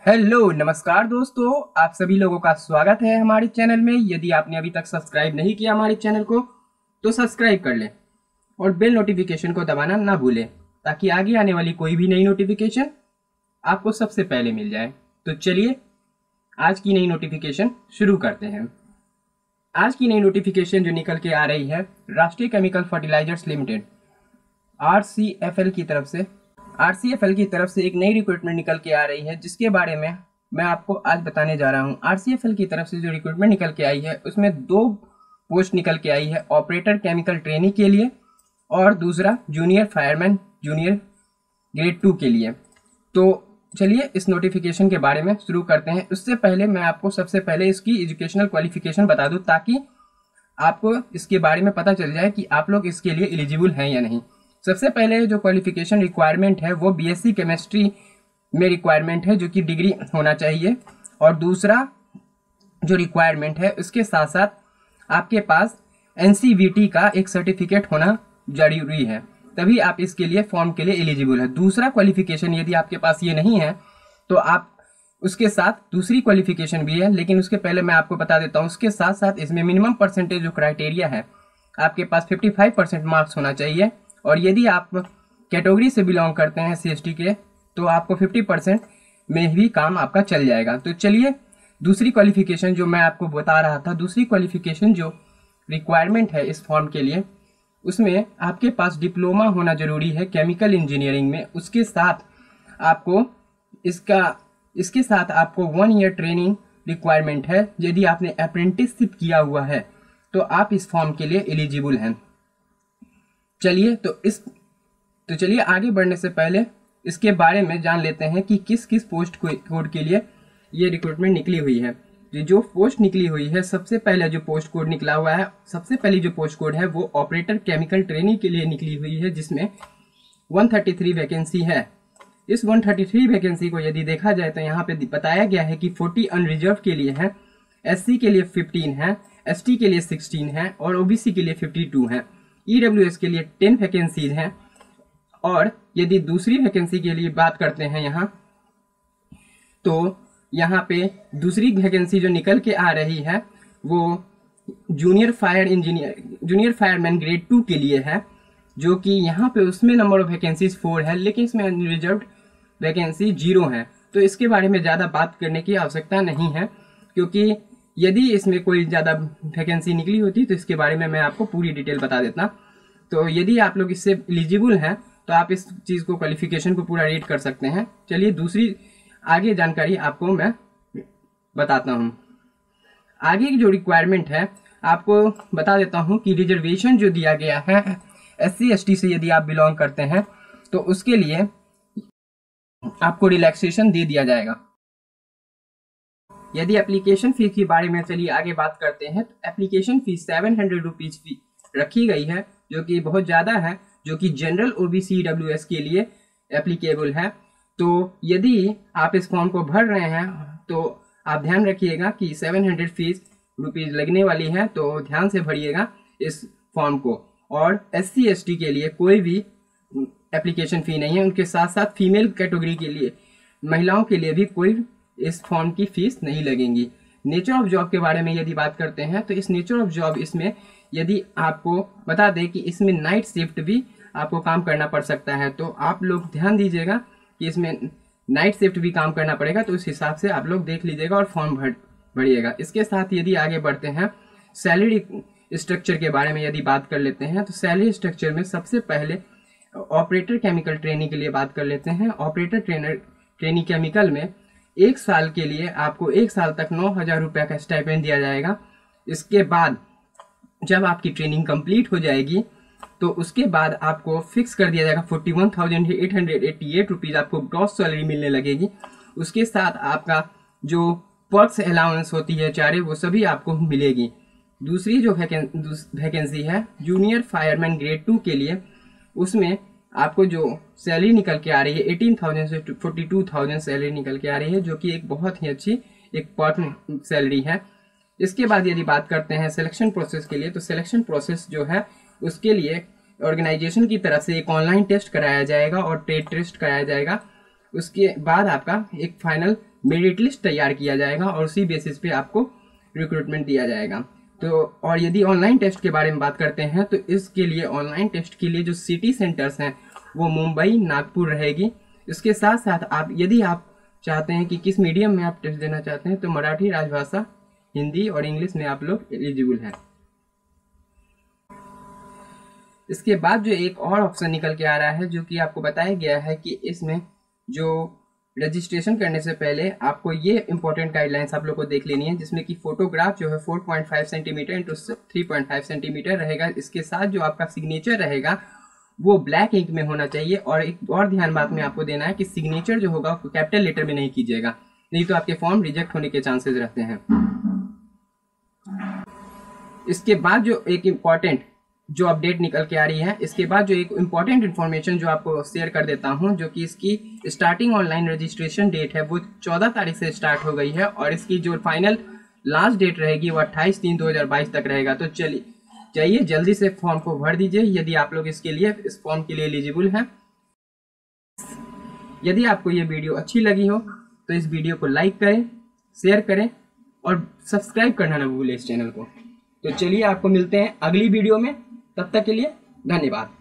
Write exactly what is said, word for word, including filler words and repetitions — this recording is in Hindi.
हेलो नमस्कार दोस्तों, आप सभी लोगों का स्वागत है हमारे चैनल में। यदि आपने अभी तक सब्सक्राइब नहीं किया हमारे चैनल को तो सब्सक्राइब कर लें और बेल नोटिफिकेशन को दबाना ना भूलें ताकि आगे आने वाली कोई भी नई नोटिफिकेशन आपको सबसे पहले मिल जाए। तो चलिए आज की नई नोटिफिकेशन शुरू करते हैं। आज की नई नोटिफिकेशन जो निकल के आ रही है Rashtriya chemical fertilizers limited R C F L की तरफ से आर सी एफ एल की तरफ से एक नई रिक्रूटमेंट निकल के आ रही है, जिसके बारे में मैं आपको आज बताने जा रहा हूं। आर सी एफ एल की तरफ से जो रिक्रूटमेंट निकल के आई है उसमें दो पोस्ट निकल के आई है, ऑपरेटर केमिकल ट्रेनी के लिए और दूसरा junior fireman junior grade two के लिए। तो चलिए इस नोटिफिकेशन के बारे में शुरू करते हैं। उससे पहले मैं आपको सबसे पहले इसकी एजुकेशनल क्वालिफिकेशन बता दूं ताकि आपको इसके बारे में पता चल जाए कि आप लोग इसके लिए एलिजिबल हैं या नहीं। सबसे पहले जो क्वालिफिकेशन रिक्वायरमेंट है वो बीएससी केमिस्ट्री में रिक्वायरमेंट है, जो कि डिग्री होना चाहिए। और दूसरा जो रिक्वायरमेंट है उसके साथ साथ आपके पास एनसीवीटी का एक सर्टिफिकेट होना जरूरी है, तभी आप इसके लिए फॉर्म के लिए एलिजिबल है। दूसरा क्वालिफिकेशन यदि आपके पास ये नहीं है तो आप उसके साथ दूसरी क्वालिफिकेशन भी है, लेकिन उसके पहले मैं आपको बता देता हूँ उसके साथ साथ इसमें मिनिमम परसेंटेज जो क्राइटेरिया है आपके पास पचपन परसेंट मार्क्स होना चाहिए। और यदि आप कैटेगरी से बिलोंग करते हैं सी एस टी के तो आपको पचास परसेंट में भी काम आपका चल जाएगा। तो चलिए दूसरी क्वालिफिकेशन जो मैं आपको बता रहा था, दूसरी क्वालिफिकेशन जो रिक्वायरमेंट है इस फॉर्म के लिए उसमें आपके पास डिप्लोमा होना जरूरी है केमिकल इंजीनियरिंग में। उसके साथ आपको इसका इसके साथ आपको वन ईयर ट्रेनिंग रिक्वायरमेंट है। यदि आपने अप्रेंटिसशिप किया हुआ है तो आप इस फॉर्म के लिए एलिजिबल हैं। चलिए तो इस तो चलिए आगे बढ़ने से पहले इसके बारे में जान लेते हैं कि किस किस पोस्ट कोड के लिए ये रिक्रूटमेंट निकली हुई है। जो पोस्ट निकली हुई है, सबसे पहले जो पोस्ट कोड निकला हुआ है, सबसे पहली जो पोस्ट कोड है वो ऑपरेटर केमिकल ट्रेनी के लिए निकली हुई है, जिसमें एक सौ तैंतीस वैकेंसी है। इस एक सौ तैंतीस वैकेंसी को यदि देखा जाए तो यहाँ पे बताया गया है कि चालीस अनरिजर्व के लिए है, एससी के लिए पंद्रह है, एसटी के लिए सोलह है और ओबीसी के लिए बावन है। ईडब्ल्यूएस के लिए दस वैकेंसीज हैं। और यदि दूसरी वैकेंसी के लिए बात करते हैं यहाँ तो यहाँ पे दूसरी वैकेंसी जो निकल के आ रही है वो junior fire engineer junior fireman grade two के लिए है, जो कि यहाँ पे उसमें नंबर ऑफ वैकेंसीज फोर है, लेकिन इसमें अनरिजर्व्ड वैकेंसी जीरो है। तो इसके बारे में ज़्यादा बात करने की आवश्यकता नहीं है, क्योंकि यदि इसमें कोई ज़्यादा वैकेंसी निकली होती तो इसके बारे में मैं आपको पूरी डिटेल बता देता। तो यदि आप लोग इससे एलिजिबल हैं तो आप इस चीज़ को क्वालिफिकेशन को पूरा रीड कर सकते हैं। चलिए दूसरी आगे जानकारी आपको मैं बताता हूँ। आगे की जो रिक्वायरमेंट है आपको बता देता हूँ कि रिजर्वेशन जो दिया गया है एस सी एस टी से यदि आप बिलोंग करते हैं तो उसके लिए आपको रिलैक्सेशन दे दिया जाएगा। यदि एप्लीकेशन फीस के बारे में चलिए आगे बात करते हैं तो application fees seven hundred rupees fee रखी गई है, जो कि बहुत ज़्यादा है, जो कि जनरल ओबीसी ईडब्ल्यूएस के लिए एप्लीकेबल है। तो यदि आप इस फॉर्म को भर रहे हैं तो आप ध्यान रखिएगा कि सेवन हंड्रेड फीस रुपीज़ लगने वाली है, तो ध्यान से भरिएगा इस फॉर्म को। और एस सी एस टी के लिए कोई भी एप्लीकेशन फ़ी नहीं है। उनके साथ साथ फीमेल कैटेगरी के लिए महिलाओं के लिए भी कोई इस फॉर्म की फीस नहीं लगेंगी। नेचर ऑफ जॉब के बारे में यदि बात करते हैं तो इस नेचर ऑफ जॉब इसमें यदि आपको बता दें कि इसमें नाइट शिफ्ट भी आपको काम करना पड़ सकता है, तो आप लोग ध्यान दीजिएगा कि इसमें नाइट शिफ्ट भी काम करना पड़ेगा, तो उस हिसाब से आप लोग देख लीजिएगा और फॉर्म भर भरिएगा। इसके साथ यदि आगे बढ़ते हैं सैलरी स्ट्रक्चर के बारे में यदि बात कर लेते हैं तो सैलरी स्ट्रक्चर में सबसे पहले ऑपरेटर केमिकल ट्रेनिंग के लिए बात कर लेते हैं। ऑपरेटर ट्रेनर ट्रेनिंग केमिकल में एक साल के लिए आपको एक साल तक नौ हज़ार रुपये का स्टाइपेंड दिया जाएगा। इसके बाद जब आपकी ट्रेनिंग कंप्लीट हो जाएगी तो उसके बाद आपको फिक्स कर दिया जाएगा forty one thousand eight hundred eighty eight rupees आपको ग्रॉस सैलरी मिलने लगेगी। उसके साथ आपका जो पर्क्स अलाउंस होती है चारे वो सभी आपको मिलेगी। दूसरी जो वैकेंसी है जूनियर फायरमैन ग्रेड टू के लिए, उसमें आपको जो सैलरी निकल के आ रही है एटीन थाउजेंड से फोर्टी टू थाउजेंड सैलरी निकल के आ रही है, जो कि एक बहुत ही अच्छी एक पर्क सैलरी है। इसके बाद यदि बात करते हैं सिलेक्शन प्रोसेस के लिए, तो सिलेक्शन प्रोसेस जो है उसके लिए ऑर्गेनाइजेशन की तरफ से एक ऑनलाइन टेस्ट कराया जाएगा और ट्रेड टेस्ट कराया जाएगा। उसके बाद आपका एक फाइनल मेरिट लिस्ट तैयार किया जाएगा और उसी बेसिस पे आपको रिक्रूटमेंट दिया जाएगा। तो और यदि ऑनलाइन टेस्ट के बारे में बात करते हैं तो इसके लिए ऑनलाइन टेस्ट के लिए जो सिटी सेंटर्स हैं वो मुंबई, नागपुर रहेगी। इसके साथ साथ आप यदि आप चाहते हैं कि किस मीडियम में आप टेस्ट देना चाहते हैं तो मराठी, राजभाषा, हिंदी और इंग्लिश में आप लोग एलिजिबल हैं। इसके बाद जो एक और ऑप्शन निकल के आ रहा है जो कि आपको बताया गया है कि इसमें जो रजिस्ट्रेशन करने से पहले आपको ये इंपॉर्टेंट गाइडलाइंस आप लोग को देख लेनी है, जिसमें कि फोटोग्राफ जो है four point five centimetre into three point five centimetre रहेगा। इसके साथ जो आपका सिग्नेचर रहेगा वो ब्लैक इंक में होना चाहिए। और एक और ध्यान बात में आपको देना है कि सिग्नेचर जो होगा कैपिटल लेटर में नहीं कीजिएगा, नहीं तो आपके फॉर्म रिजेक्ट होने के चांसेस रहते हैं। इसके बाद जो एक इम्पॉर्टेंट जो अपडेट निकल के आ रही है, इसके बाद जो एक इम्पॉर्टेंट इन्फॉर्मेशन जो आपको शेयर कर देता हूं, जो कि इसकी स्टार्टिंग ऑनलाइन रजिस्ट्रेशन डेट है वो चौदह तारीख से स्टार्ट हो गई है और इसकी जो फाइनल लास्ट डेट रहेगी वो अट्ठाईस तीन दो हज़ार बाईस तक रहेगा। तो चलिए चाहिए जल्दी से फॉर्म को भर दीजिए यदि आप लोग इसके लिए इस फॉर्म के लिए एलिजिबल हैं। यदि आपको ये वीडियो अच्छी लगी हो तो इस वीडियो को लाइक करें, शेयर करें और सब्सक्राइब करना ना भूलें इस चैनल को। तो चलिए आपको मिलते हैं अगली वीडियो में, तब तक के लिए धन्यवाद।